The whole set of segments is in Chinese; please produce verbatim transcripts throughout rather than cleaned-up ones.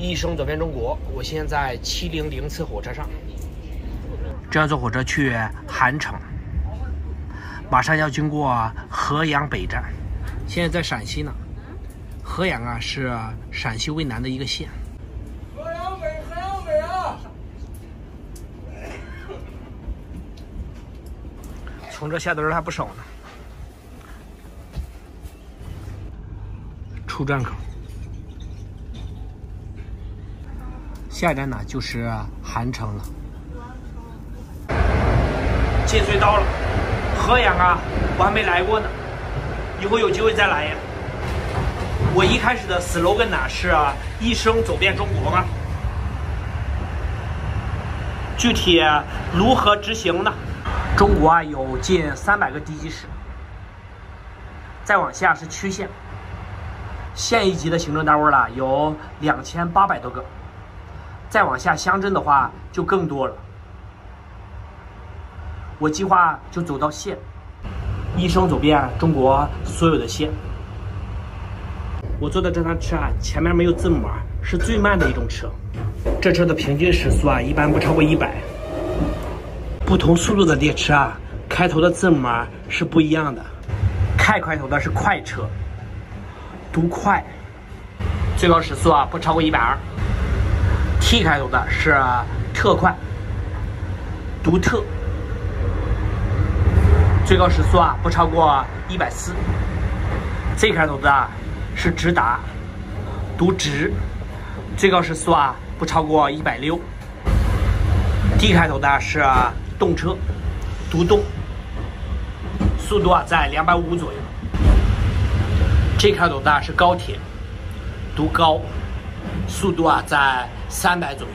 一生走遍中国，我现在七零零次火车上，这要坐火车去韩城，马上要经过河阳北站，现在在陕西呢。河阳啊是陕西渭南的一个县。 河阳北，河阳北啊！ 从这下的人还不少呢。出站口。 下一站呢就是韩城了，进隧道了。河阳啊，我还没来过呢，以后有机会再来呀。我一开始的 slogan 呢是啊，一生走遍中国嘛。具体如何执行呢？中国啊有近三百个地级市，再往下是区县，县一级的行政单位了有两千八百多个。 再往下乡镇的话就更多了。我计划就走到县，一生走遍中国所有的县。我坐的这趟车啊，前面没有字母啊，是最慢的一种车。这车的平均时速啊，一般不超过一百。不同速度的列车啊，开头的字母啊是不一样的。K 开头的是快车，读快，最高时速啊不超过一百二。 T 开头的是特快，读特，最高时速啊不超过一百四。Z 开头的是直达，读直，最高时速啊不超过一百六。D 开头的是动车，读动，速度啊在两百五左右。G 开头的是高铁，读高，速度啊在 三百左右，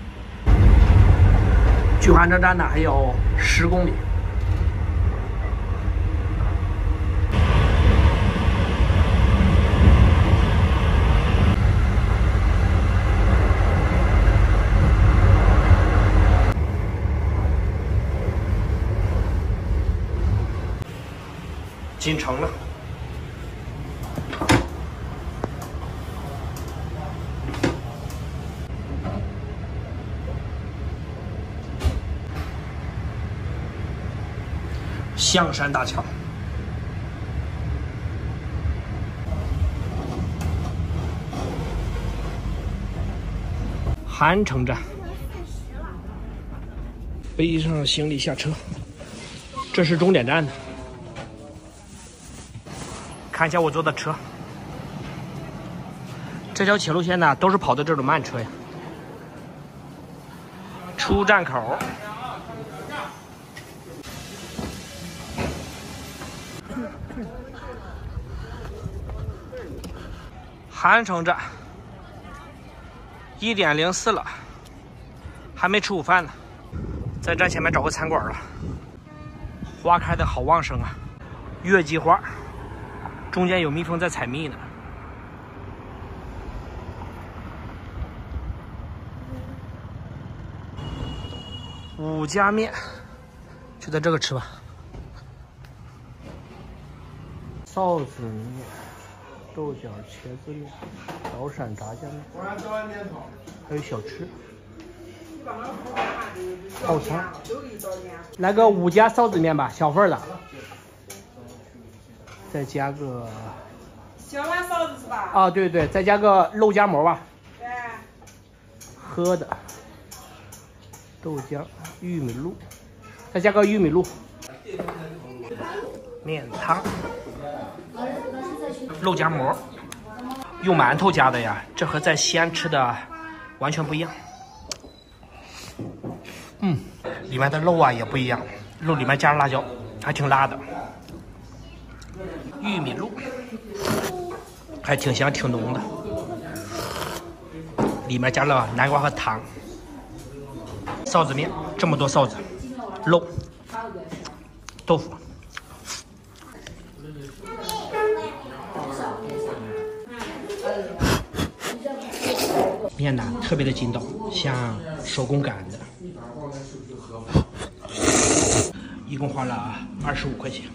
距韩城站呢还有十公里。进城了。 象山大桥，韩城站，背上行李下车，这是终点站的。看一下我坐的车，这条铁路线呢都是跑的这种慢车呀。出站口。 韩城站，一点零四了，还没吃午饭呢，在站前面找个餐馆了。花开的好旺盛啊，月季花，中间有蜜蜂在采蜜呢。五家面，就在这个吃吧。臊子面。 豆角茄子面、早闪炸酱面，还有小吃、套餐。来个五家臊子面吧，小份的。再加个小碗臊子是吧？ 啊，对对，再加个肉夹馍吧。 对。 喝的豆浆、玉米露，再加个玉米露。面汤。 肉夹馍，用馒头夹的呀，这和在西安吃的完全不一样。嗯，里面的肉啊也不一样，肉里面加了辣椒，还挺辣的。玉米露，还挺香挺浓的，里面加了南瓜和糖。臊子面，这么多臊子，肉，豆腐。 面呢特别的筋道，像手工擀的，一共花了二十五块钱。